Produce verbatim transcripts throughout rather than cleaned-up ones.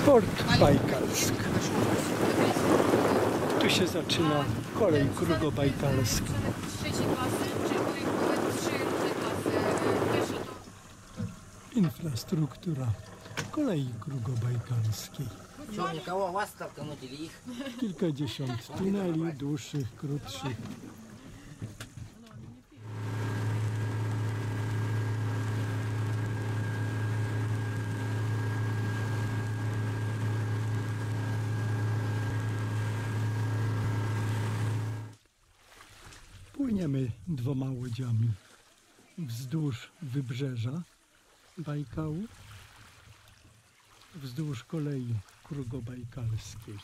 Port Bajkalsk. Tu się zaczyna kolej Krugobajkalska. Infrastruktura kolei Krugobajkalskiej. Kilkadziesiąt tuneli, dłuższych, krótszych. Płyniemy dwoma łodziami wzdłuż wybrzeża Bajkału, wzdłuż kolei Krugobajkalskiej.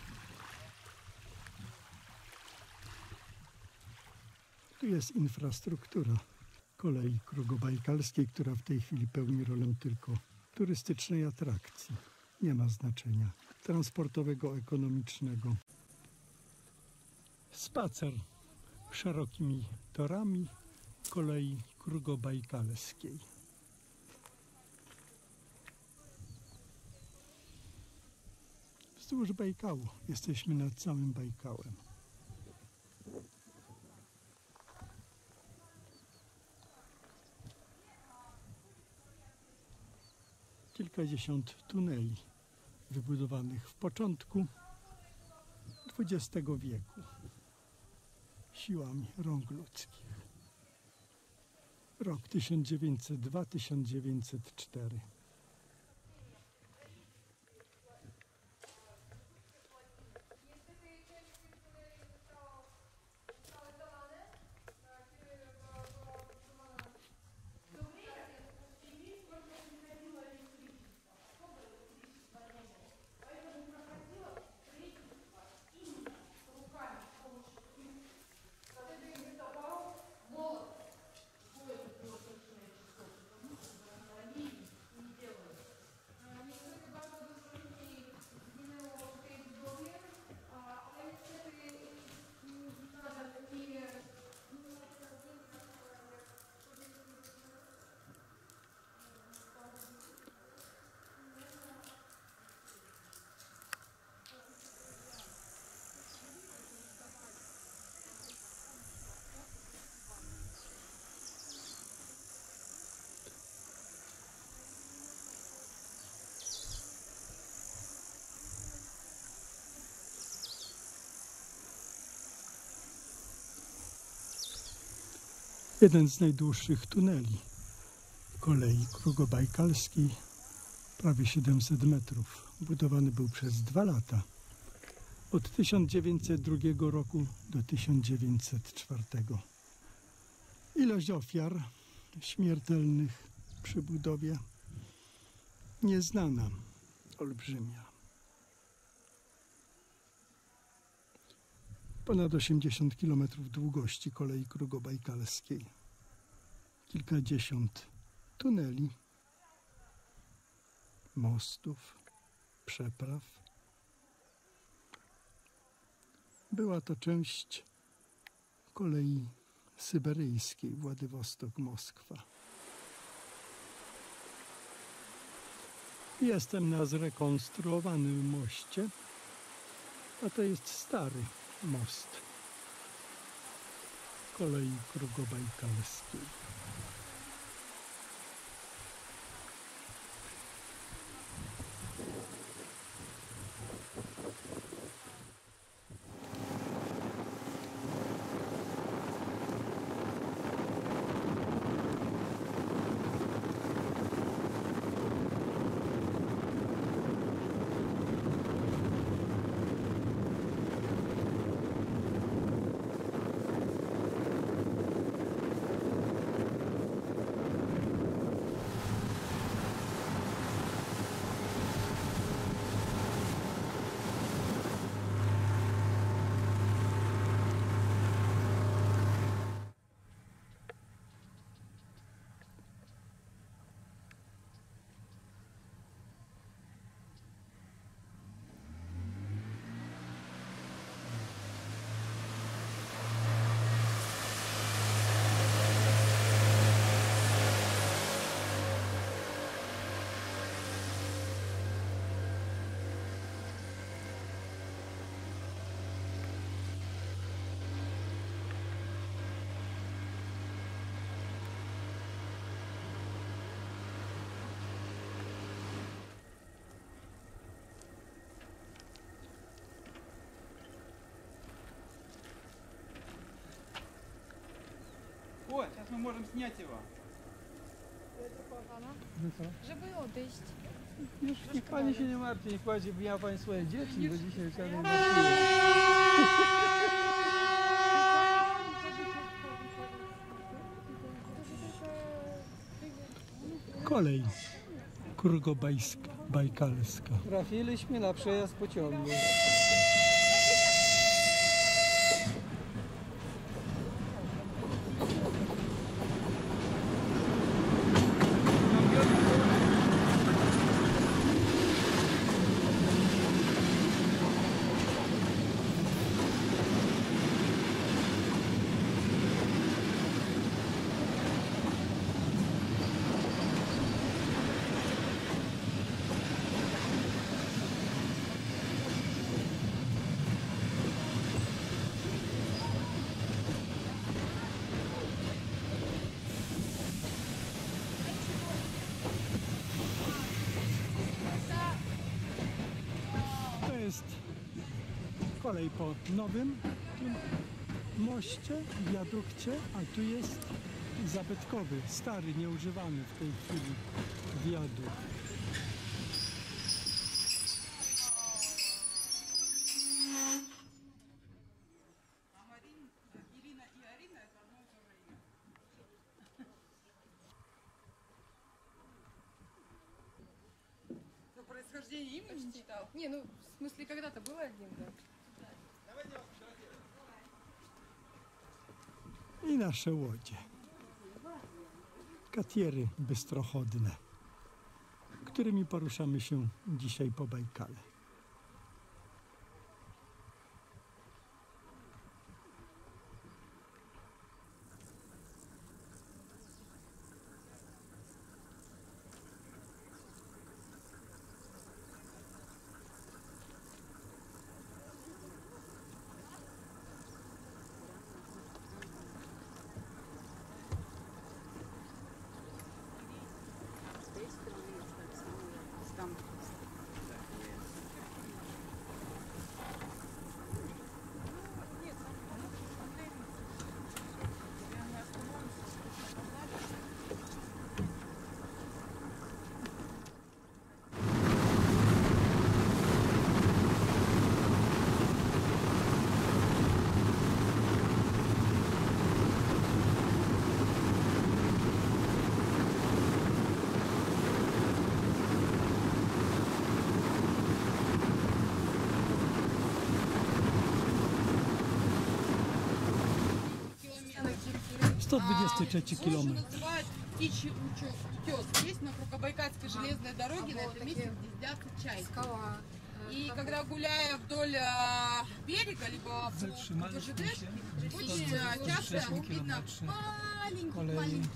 Tu jest infrastruktura kolei Krugobajkalskiej, która w tej chwili pełni rolę tylko turystycznej atrakcji. Nie ma znaczenia transportowego, ekonomicznego. Spacer szerokimi torami kolei Krugobajkalskiej. Wzdłuż Bajkału. Jesteśmy nad całym Bajkałem. Kilkadziesiąt tuneli wybudowanych w początku dwudziestego wieku siłami rąk ludzkich. Rok tysiąc dziewięćset dwa do tysiąc dziewięćset cztery. Jeden z najdłuższych tuneli kolei Krugobajkalskiej, prawie siedemset metrów. Budowany był przez dwa lata, od tysiąc dziewięćset drugiego roku do tysiąc dziewięćset czwartego. Ilość ofiar śmiertelnych przy budowie nieznana, olbrzymia. Ponad osiemdziesiąt kilometrów długości kolei Krugobajkalskiej. Kilkadziesiąt tuneli, mostów, przepraw. Była to część kolei syberyjskiej Władywostok-Moskwa. Jestem na zrekonstruowanym moście, a to jest stary most kolei Krugobajkalskiej. мы можем снять его. Żeby odejść. Już niech pani się nie martwi, niech pani miała pani swoje dzieci, bo dzisiaj wcale nie martwiła. Kolej Kurgobajkalska. Trafiliśmy na przejazd pociągu. To jest kolej po nowym tym moście, wiadukcie, a tu jest zabytkowy, stary, nieużywany w tej chwili wiadukt. Происхождение имя читал? Nie, no w смысле когда-то было одним, да. I nasze łodzie. Katiery bystrochodne, którymi poruszamy się dzisiaj po Bajkale. Там. sto dwadzieścia trzy kilometr. Называют птичий утес. Здесь на Кругобайкальской железной дороге на этом месте гнездятся чайки. Skała. И когда гуляя вдоль а, берега, либо по ЖД, очень а, часто видно маленьких, маленьких.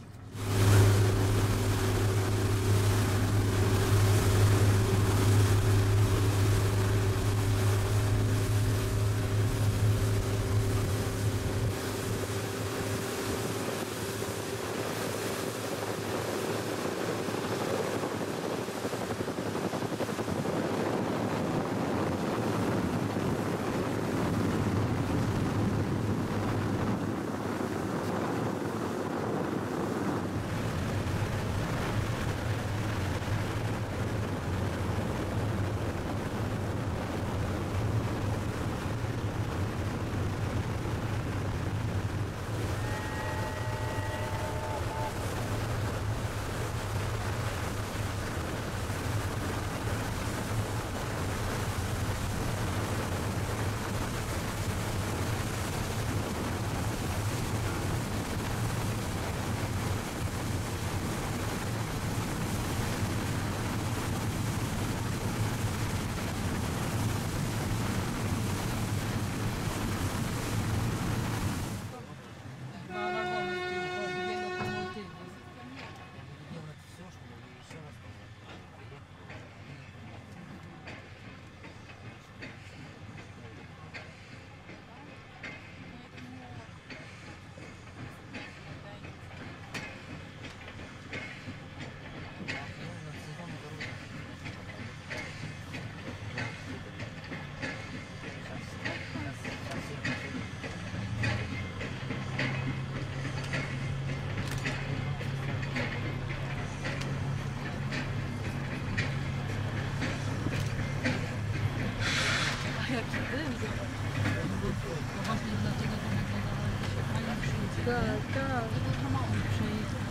Właśnie dlatego to wyglądało, że się fajnie przyjdzie. Tak, tak. To mało przejechał.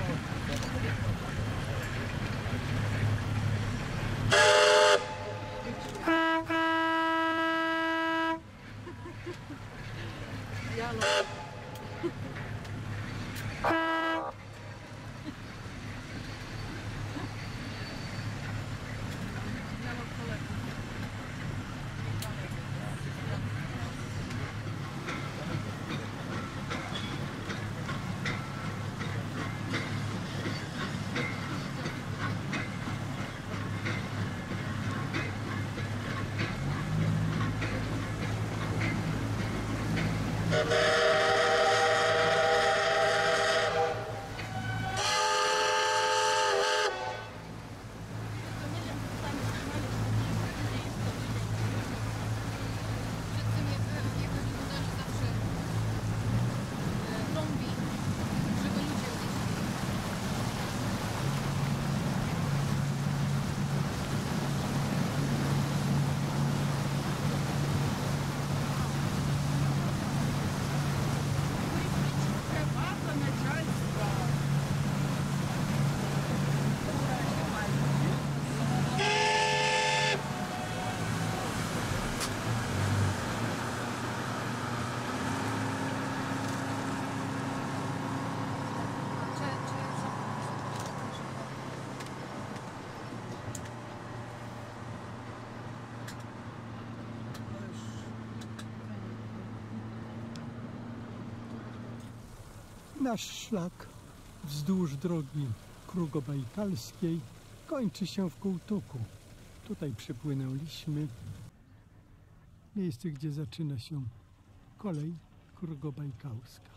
Nasz szlak wzdłuż drogi krugobajkalskiej kończy się w Kołtuku. Tutaj przypłynęliśmy. Miejsce, gdzie zaczyna się kolej krugobajkalska.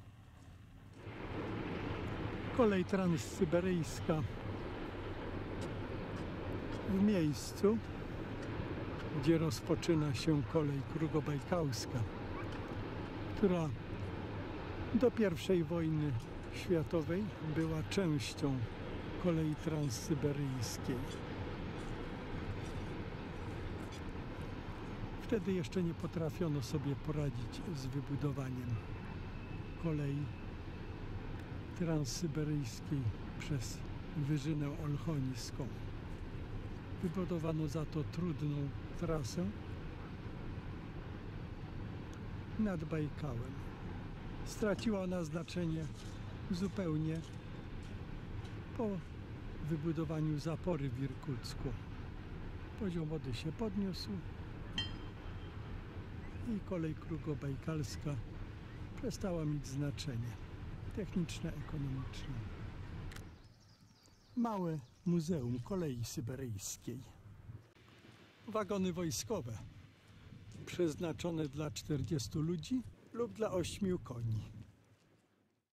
Kolej transsyberyjska w miejscu, gdzie rozpoczyna się kolej krugobajkalska, która do pierwszej wojny światowej była częścią kolei transsyberyjskiej. Wtedy jeszcze nie potrafiono sobie poradzić z wybudowaniem kolei transsyberyjskiej przez Wyżynę Olchońską. Wybudowano za to trudną trasę nad Bajkałem. Straciła ona znaczenie zupełnie po wybudowaniu zapory w Irkucku. Poziom wody się podniósł i kolej krugobajkalska przestała mieć znaczenie techniczne, ekonomiczne. Małe Muzeum Kolei Syberyjskiej. Wagony wojskowe przeznaczone dla czterdziestu ludzi lub dla ośmiu koni.